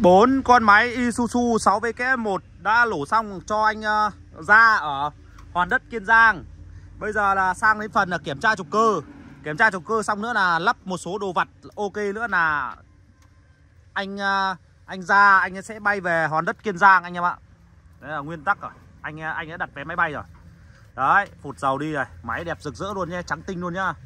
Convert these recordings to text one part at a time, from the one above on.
4 con máy Isuzu 6WK1 đã lổ xong cho anh Ra ở Hòn Đất, Kiên Giang. Bây giờ là sang đến phần là kiểm tra trục cơ. Kiểm tra trục cơ xong nữa là lắp một số đồ vặt ok nữa là anh Ra anh sẽ bay về Hòn Đất, Kiên Giang anh em ạ. Đấy là nguyên tắc rồi. Anh đã đặt vé máy bay rồi. Đấy, phụt dầu đi rồi. Máy đẹp rực rỡ luôn nhé, trắng tinh luôn nhá.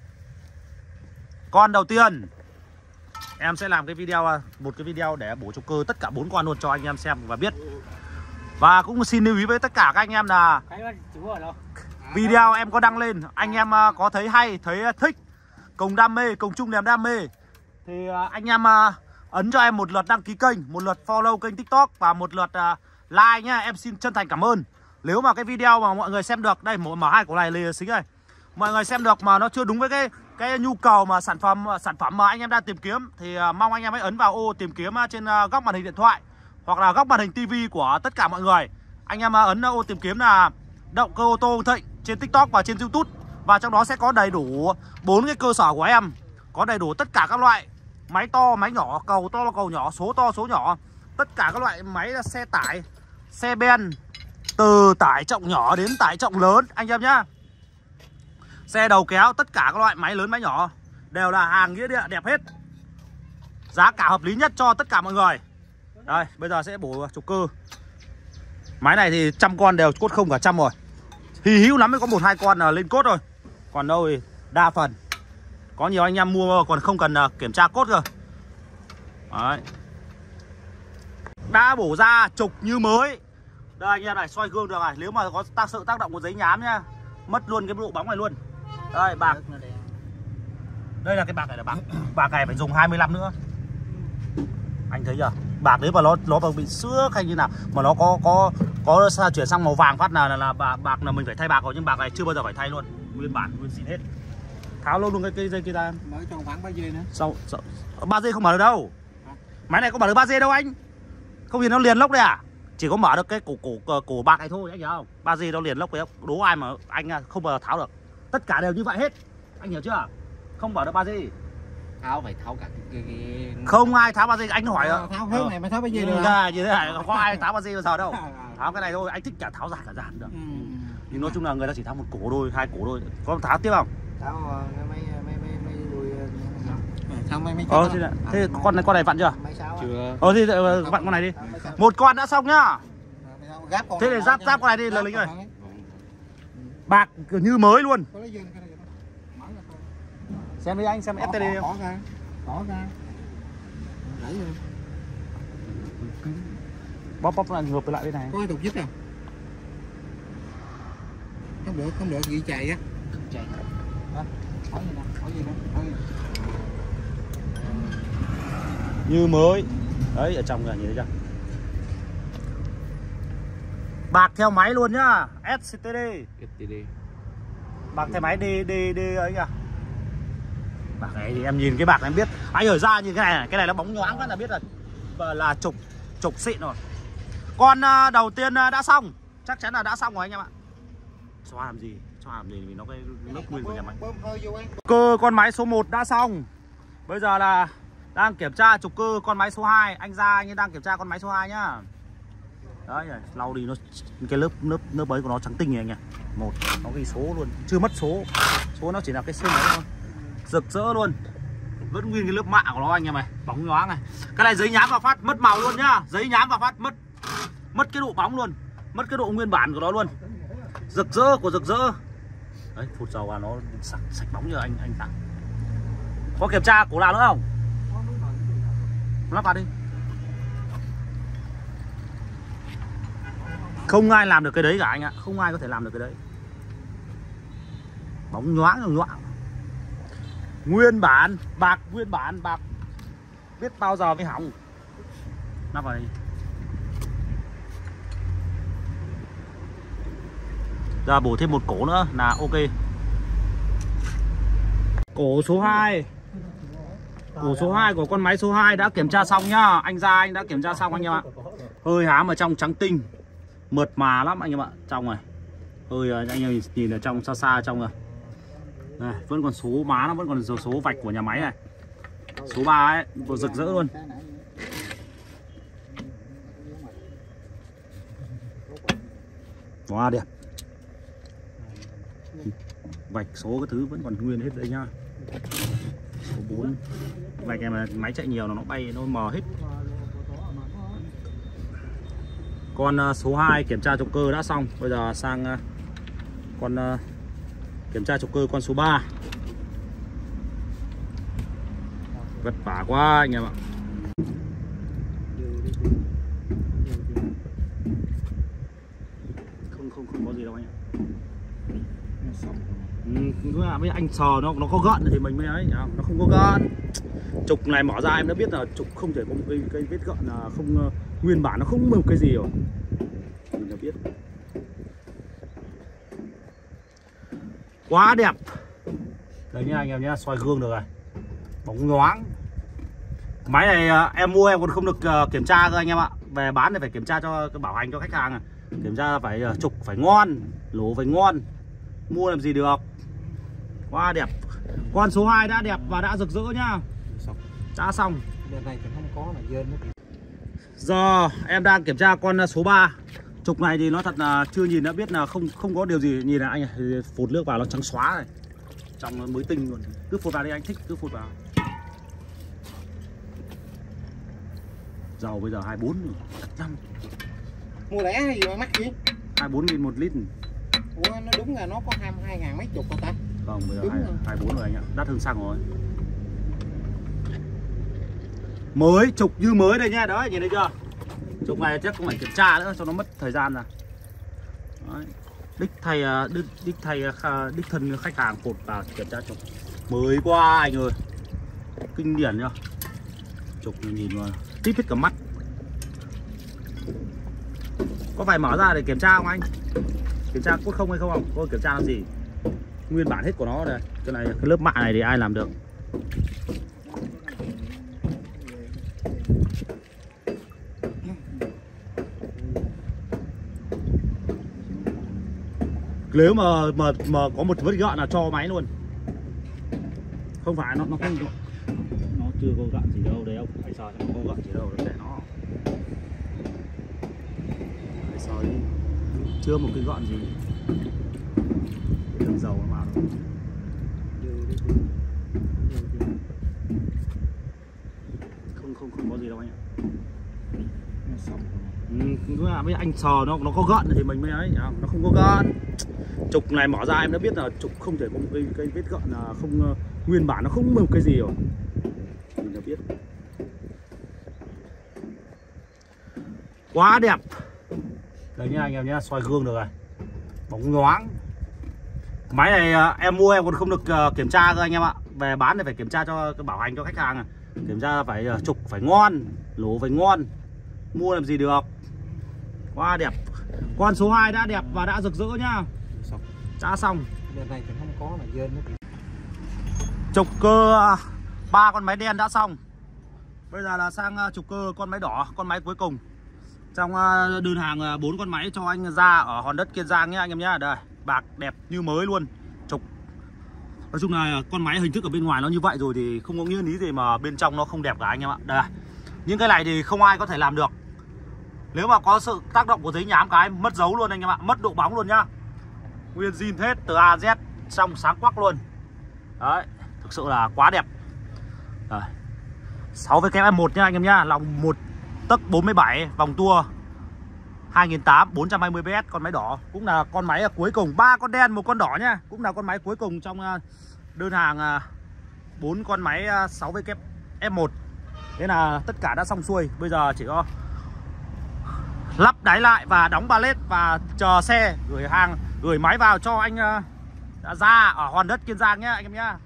Con đầu tiên em sẽ làm một cái video để bổ trục cơ tất cả 4 con luôn cho anh em xem và biết. Và cũng xin lưu ý với tất cả các anh em là video em có đăng lên, anh em có thấy hay, thấy thích, cùng đam mê, cùng chung niềm đam mê thì anh em ấn cho em một lượt đăng ký kênh, một lượt follow kênh TikTok và một lượt like nhá. Em xin chân thành cảm ơn. Nếu mà cái video mà mọi người xem được, đây mở hai cổ này lì xính này, mọi người xem được mà nó chưa đúng với cái nhu cầu mà sản phẩm mà anh em đang tìm kiếm thì mong anh em hãy ấn vào ô tìm kiếm trên góc màn hình điện thoại hoặc là góc màn hình tivi của tất cả mọi người. Anh em ấn ô tìm kiếm là động cơ ô tô Thịnh trên TikTok và trên YouTube, và trong đó sẽ có đầy đủ 4 cái cơ sở của em, có đầy đủ tất cả các loại máy to, máy nhỏ, cầu to, cầu nhỏ, số to, số nhỏ, tất cả các loại máy xe tải, xe ben, từ tải trọng nhỏ đến tải trọng lớn anh em nhá. Xe đầu kéo, tất cả các loại máy lớn, máy nhỏ đều là hàng nghĩa địa đẹp hết, giá cả hợp lý nhất cho tất cả mọi người. Đây, bây giờ sẽ bổ trục cơ. Máy này thì trăm con đều cốt không cả trăm rồi. Hy hữu lắm mới có 1-2 con là lên cốt rồi. Còn đâu thì đa phần có nhiều anh em mua còn không cần kiểm tra cốt rồi. Đấy. Đã bổ ra trục như mới. Đây anh em này, soi gương được này. Nếu mà có sự tác động của giấy nhám nhá, mất luôn cái độ bóng này luôn. Đây bạc. Đây là cái bạc này là bạc. Bạc này phải dùng 25 nữa. Anh thấy chưa? Bạc đấy mà nó bị xước hay như nào mà nó có chuyển sang màu vàng phát là bạc là mình phải thay bạc rồi, nhưng bạc này chưa bao giờ phải thay luôn, nguyên bản nguyên zin hết. Tháo luôn cái dây kia ra. Mở cho khoảng 3 dây nữa. Sao 3 dây không mở được đâu. Máy này có mở được 3 dây đâu anh. Không thì nó liền lốc đây à? Chỉ có mở được cái cổ bạc này thôi anh hiểu không? 3 dây nó liền lốc đấy. Đố ai mà anh không bao giờ tháo được. Tất cả đều như vậy hết. Anh hiểu chưa? Không mở được 3 dây. Phải tháo cả cái... Không ai tháo 3 dây, anh hỏi tháo hết này mới tháo 3 dây được. Như thế này có ai tháo 3 dây bao giờ đâu. Tháo cái này thôi, anh thích cả tháo giả cả dàn được. Nhưng nói chung là người ta chỉ tháo một cổ thôi, 2 cổ thôi. Có tháo tiếp không? Tháo mấy đuôi. Tháo mấy thế con này vặn chưa? Chưa. Thì vặn con này đi. Một con đã xong nhá. Thế thì giáp con này đi là lính ơi. Bạc như mới luôn. Xem đi anh, xem FTD không? Bỏ ra. Bóp lại ngược lại bên này. Có đục dứt không? Không được ghi chạy á. Chạy. Hỏi gì nè. Như mới. Đấy, ở trong là nhìn thấy chưa? Bạc theo máy luôn nhá. STD. Bạc theo máy đi ấy nhá. Bạc này thì em nhìn cái bạc này em biết. Anh ở ra như cái này nó bóng nhoáng là biết là trục xịn rồi. Con đầu tiên đã xong, chắc chắn là đã xong rồi anh em ạ. Xoa làm gì vì nó cái lớp nguyên của nhà máy. Cơ con máy số 1 đã xong. Bây giờ là đang kiểm tra trục cơ con máy số 2. Anh Ra anh ấy đang kiểm tra con máy số 2 nhá. Đấy, lau đi nó cái lớp ấy của nó trắng tinh này anh ạ. Một nó ghi số luôn, chưa mất số. Số nó chỉ là cái sơn đấy thôi. Rực rỡ luôn. Vẫn nguyên cái lớp mạ của nó anh em này, bóng nhoáng này. Cái này giấy nhám vào phát mất màu luôn nhá. Giấy nhám vào phát mất cái độ bóng luôn, mất cái độ nguyên bản của nó luôn. Rực rỡ của rực rỡ. Đấy, phụt dầu vào nó sạch bóng như anh tặng. Có kiểm tra cổ nào nữa không? Lắp vào đi. Không ai làm được cái đấy cả anh ạ, không ai có thể làm được cái đấy. Bóng nhoáng. Nguyên bản, bạc biết bao giờ mới hỏng. Lắp vào đây. Giờ bổ thêm một cổ nữa là ok. Cổ số 2. Cổ số 2 của con máy số 2 đã kiểm tra xong nhá. Anh Ra anh đã kiểm tra xong anh em ạ. Hơi hám ở trong trắng tinh, mượt mà lắm anh em ạ. Trong này hơi anh em nhìn ở trong xa trong rồi. Này, vẫn còn số má, nó vẫn còn số vạch của nhà máy này. Số 3 ấy, vừa rực rỡ luôn. Quá đẹp. Vạch số cái thứ vẫn còn nguyên hết đây nhá. Số 4. Vạch này mà máy chạy nhiều nó bay, nó mờ hết. Con số 2 kiểm tra trục cơ đã xong. Bây giờ sang con kiểm tra trục cơ con số 3. Vất vả quá anh em ạ. Không có gì đâu anh ạ. Với anh sờ nó có gợn thì mình mới ấy, nó không có gợn. Trục này mở ra em đã biết là trục không thể có một cái vết gợn là không, nguyên bản nó không một cái gì rồi. Mình đã biết. Quá đẹp. Đấy nha anh em nhá, soi gương được rồi. Bóng nhoáng. Máy này em mua em còn không được kiểm tra cơ anh em ạ. Về bán thì phải kiểm tra cho bảo hành cho khách hàng. Kiểm tra phải trục phải ngon, lỗ phải ngon. Mua làm gì được. Quá đẹp. Con số 2 đã đẹp và đã rực rỡ nhá. Đã xong. Đợt này thì không có là dên nữa. Giờ em đang kiểm tra con số 3. Trục này thì nó thật là chưa nhìn đã biết là không có điều gì. Nhìn là anh này, phụt nước vào nó trắng xóa này. Trong nó mới tinh luôn. Cứ phụt vào đi anh thích, cứ phụt vào. Dầu bây giờ 24 rồi. Mua lẻ hay gì mà mắc gì? 24.000 1 lít. Ủa nó đúng là nó có 22.000 mấy chục hả ta? Không, bây giờ 24 rồi anh ạ. Đắt hơn xăng rồi. Mới, trục như mới đây nha. Đấy, nhìn thấy chưa? Trục này chắc không phải kiểm tra nữa cho nó mất thời gian rồi. Đấy. Đích thân khách hàng cột vào kiểm tra trục. Mới quá anh ơi. Kinh điển nhá. Trục này nhìn mà tít hết cả mắt. Có phải mở ra để kiểm tra không anh? Kiểm tra cốt không hay không? Tôi kiểm tra làm gì? Nguyên bản hết của nó đây. Cái này, cái lớp mạ này thì ai làm được? Nếu mà có một vết gợn là cho máy luôn. Không phải nó không, nó chưa có gợn gì đâu. Đấy, ông phải soi nó có gợn gì đâu để nó phải soi chưa một cái gợn gì. Đường dầu nó vào đâu. Không có gì đâu anh ạ. Với anh sờ nó có gợn thì mình mới ấy, nó không có gợn. Trục này mở ra em đã biết là trục không thể có một cái vết gợn là không, nguyên bản nó không một cái gì rồi. Mình đã biết. Quá đẹp. Đấy nha anh em nhá, soi gương được rồi. Bóng nhoáng. Máy này em mua em còn không được kiểm tra cơ anh em ạ. Về bán thì phải kiểm tra cho bảo hành cho khách hàng. Kiểm tra phải trục phải ngon, lỗ phải ngon. Mua làm gì được. Quá đẹp. Con số 2 đã đẹp và đã rực rỡ nhá. Đã xong. Đợt này thì không có là dên nữa. Trục cơ 3 con máy đen đã xong. Bây giờ là sang trục cơ con máy đỏ, con máy cuối cùng. Trong đơn hàng 4 con máy cho anh ra ở hòn đất Kiên Giang nhé anh em nhé. Đây, bạc đẹp như mới luôn. Trục. Nói chung là con máy hình thức ở bên ngoài nó như vậy rồi thì không có nghĩa lý gì mà bên trong nó không đẹp cả anh em ạ. Đây. Những cái này thì không ai có thể làm được. Nếu mà có sự tác động của giấy nhám cái mất dấu luôn anh em ạ, mất độ bóng luôn nhá. Nguyên zin hết từ A Z, trong sáng quắc luôn. Đấy, thực sự là quá đẹp. Rồi. 6WM1 nhá anh em nhá, lòng 1 tấc 47, vòng tua 2008, 420 PS, con máy đỏ. Cũng là con máy cuối cùng, 3 con đen, 1 con đỏ nhá. Cũng là con máy cuối cùng trong đơn hàng 4 con máy 6WM1. Thế là tất cả đã xong xuôi. Bây giờ chỉ có lắp đáy lại và đóng ba lết và chờ xe gửi hàng, gửi máy vào cho anh ra ở hòn đất Kiên Giang nhé anh em nhá.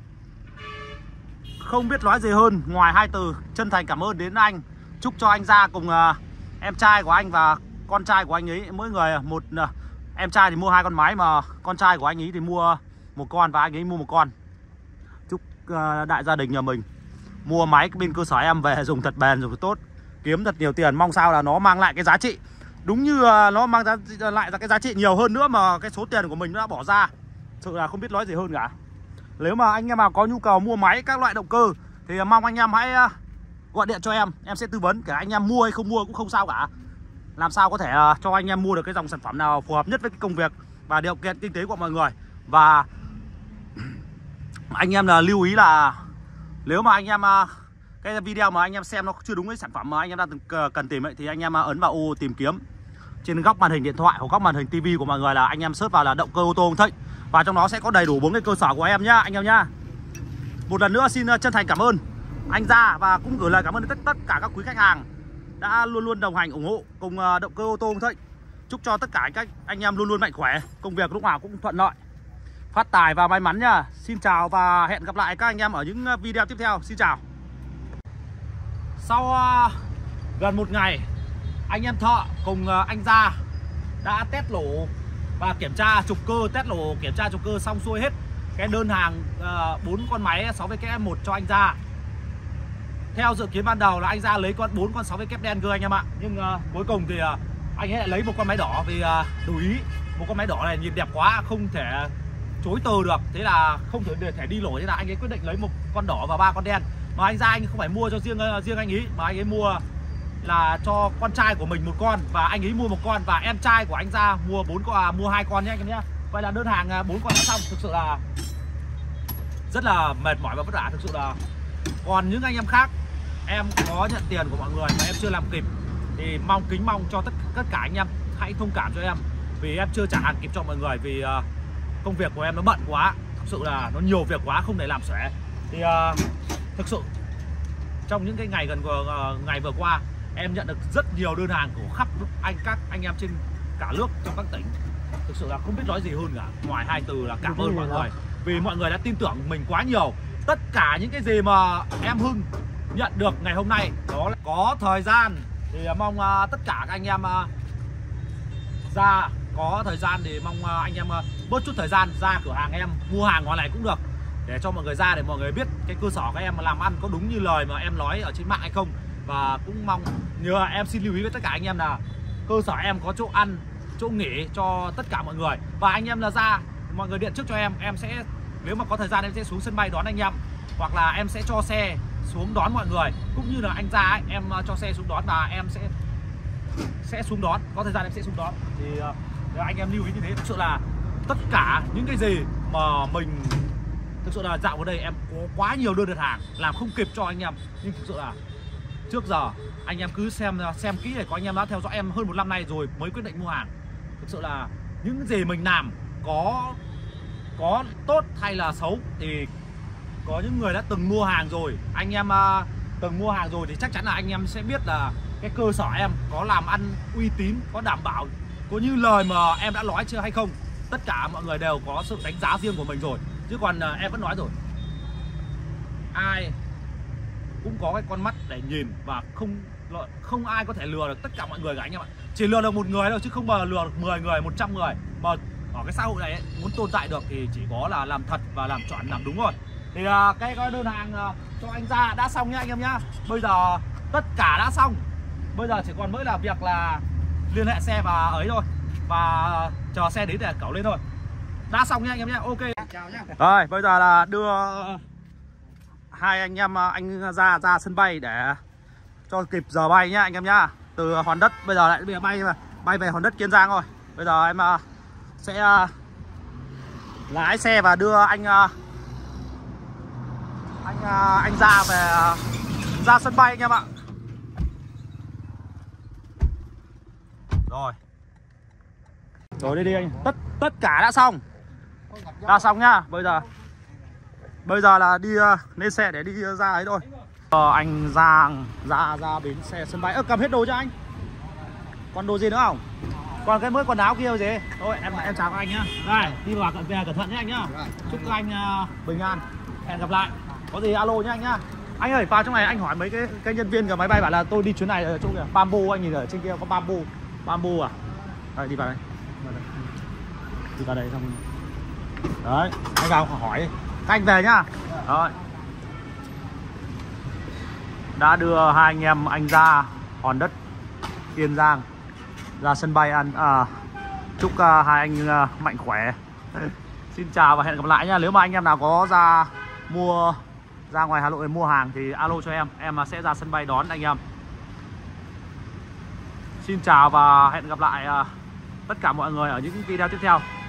Không biết nói gì hơn ngoài 2 từ chân thành cảm ơn đến anh. Chúc cho anh ra cùng em trai của anh và con trai của anh ấy, mỗi người một. Em trai thì mua 2 con máy mà con trai của anh ấy thì mua 1 con và anh ấy mua 1 con. Chúc đại gia đình nhà mình mua máy bên cơ sở em về dùng thật bền, dùng thật tốt, kiếm thật nhiều tiền. Mong sao là nó mang lại cái giá trị, đúng như nó mang lại ra cái giá trị nhiều hơn nữa mà cái số tiền của mình nó đã bỏ ra. Sự là không biết nói gì hơn cả. Nếu mà anh em nào có nhu cầu mua máy các loại động cơ thì mong anh em hãy gọi điện cho em sẽ tư vấn. Cả anh em mua hay không mua cũng không sao cả. làm sao có thể cho anh em mua được cái dòng sản phẩm nào phù hợp nhất với cái công việc và điều kiện kinh tế của mọi người. Và anh em là lưu ý là nếu mà anh em cái video mà anh em xem nó chưa đúng cái sản phẩm mà anh em đang cần tìm ấy, thì anh em ấn vào ô tìm kiếm trên góc màn hình điện thoại hoặc góc màn hình tivi của mọi người, là anh em search vào là động cơ ô tô Hưng Thịnh, và trong đó sẽ có đầy đủ 4 cái cơ sở của em nhá anh em nhá. Một lần nữa xin chân thành cảm ơn anh Gia, và cũng gửi lời cảm ơn đến tất cả các quý khách hàng đã luôn luôn đồng hành ủng hộ cùng động cơ ô tô Hưng Thịnh. Chúc cho tất cả các anh em luôn luôn mạnh khỏe, công việc lúc nào cũng thuận lợi, phát tài và may mắn nha. Xin chào và hẹn gặp lại các anh em ở những video tiếp theo. Xin chào. Sau gần một ngày, anh em thợ cùng anh Gia đã test lỗ và kiểm tra trục cơ, test lỗ kiểm tra trục cơ xong xuôi hết cái đơn hàng 4 con máy 6WM1 cho anh Gia. Theo dự kiến ban đầu là anh Gia lấy 4 con 6W đen cơ anh em ạ. Nhưng cuối cùng thì anh ấy lại lấy một con máy đỏ vì đủ ý. Một con máy đỏ này nhìn đẹp quá, không thể chối từ được. Thế là không thể đi lỗi, thế là anh ấy quyết định lấy một con đỏ và 3 con đen. Mà anh Gia anh không phải mua cho riêng anh ấy, mà anh ấy mua là cho con trai của mình một con, và anh ấy mua một con, và em trai của anh Gia mua 2 con nhé anh em nhé. Vậy là đơn hàng 4 con đã xong. Thực sự là rất là mệt mỏi và vất vả thực sự là. Còn những anh em khác em có nhận tiền của mọi người mà em chưa làm kịp thì kính mong cho tất cả anh em hãy thông cảm cho em, vì em chưa trả hàng kịp cho mọi người, vì công việc của em nó bận quá, thực sự là nó nhiều việc quá không thể làm xuể. Thì thực sự trong những cái ngày vừa qua em nhận được rất nhiều đơn hàng của khắp các anh em trên cả nước, trong các tỉnh. Thực sự là không biết nói gì hơn cả, ngoài 2 từ là cảm ơn mọi người, vì mọi người đã tin tưởng mình quá nhiều. Tất cả những cái gì mà em Hưng nhận được ngày hôm nay đó là có thời gian thì mong tất cả các anh em ra có thời gian thì mong anh em bớt chút thời gian ra cửa hàng em mua hàng ngoài này cũng được, để cho mọi người ra để mọi người biết cái cơ sở các em mà làm ăn có đúng như lời mà em nói ở trên mạng hay không. Và cũng mong nhờ em xin lưu ý với tất cả anh em là cơ sở em có chỗ ăn, chỗ nghỉ cho tất cả mọi người. Và anh em là ra mọi người điện trước cho em sẽ, nếu mà có thời gian em sẽ xuống sân bay đón anh em, hoặc là em sẽ cho xe xuống đón mọi người, cũng như là anh Gia ấy, em cho xe xuống đón và em sẽ xuống đón, có thời gian em sẽ xuống đón. Thì anh em lưu ý như thế. Thực sự là tất cả những cái gì mà mình thực sự là dạo ở đây em có quá nhiều đơn đặt hàng làm không kịp cho anh em, nhưng thực sự là trước giờ anh em cứ xem kỹ để có anh em đã theo dõi em hơn 1 năm nay rồi mới quyết định mua hàng. Thực sự là những gì mình làm có tốt hay là xấu thì có những người đã từng mua hàng rồi, anh em từng mua hàng rồi thì chắc chắn là anh em sẽ biết là cái cơ sở em có làm ăn uy tín, có đảm bảo, có như lời mà em đã nói chưa hay không. Tất cả mọi người đều có sự đánh giá riêng của mình rồi, chứ còn em vẫn nói rồi, ai cũng có cái con mắt để nhìn và không ai có thể lừa được tất cả mọi người cả anh em ạ. Chỉ lừa được một người đâu chứ không mà lừa được 10 người, 100 người. Mà ở cái xã hội này ấy, muốn tồn tại được thì chỉ có là làm thật và làm chuẩn, làm đúng rồi. Thì cái đơn hàng cho anh Gia đã xong nhá anh em nhá. Bây giờ tất cả đã xong, bây giờ chỉ còn mỗi là việc là liên hệ xe và ấy thôi, và chờ xe đến để cẩu lên thôi. Đã xong nhá anh em nhá. Ok, chào nhá. Rồi bây giờ là đưa hai anh em anh ra sân bay để cho kịp giờ bay nhá anh em nhá. Từ Hòn Đất bây giờ lại bay về Hòn Đất Kiên Giang rồi. Bây giờ em sẽ lái xe và đưa anh ra ra sân bay anh em ạ. Rồi đi anh. Tất cả đã xong. Đã xong nhá. Bây giờ là đi lên xe để đi ra ấy thôi. Anh ra bến xe sân bay. Cầm hết đồ cho anh. Còn đồ gì nữa không? Còn cái mới quần áo kia gì? Thôi em chào các anh nhá. Đây, đi vào cẩn thận nhé anh nhá. Chúc các anh bình an. Hẹn gặp lại. Có gì alo nhá anh nhá. Anh ơi, vào trong này anh hỏi mấy cái nhân viên của máy bay bảo là tôi đi chuyến này ở chỗ kìa, Bamboo, anh nhìn ở trên kia có Bamboo à? Đây, đi vào đây. Đi vào đây xong. Đấy, anh vào hỏi. Các anh về nhá. Rồi. Đã đưa hai anh em anh ra Hòn Đất Kiên Giang ra sân bay ăn. Chúc hai anh mạnh khỏe. Xin chào và hẹn gặp lại nhá. Nếu mà anh em nào có ra ngoài Hà Nội mua hàng thì alo cho em sẽ ra sân bay đón anh em. Xin chào và hẹn gặp lại tất cả mọi người ở những video tiếp theo.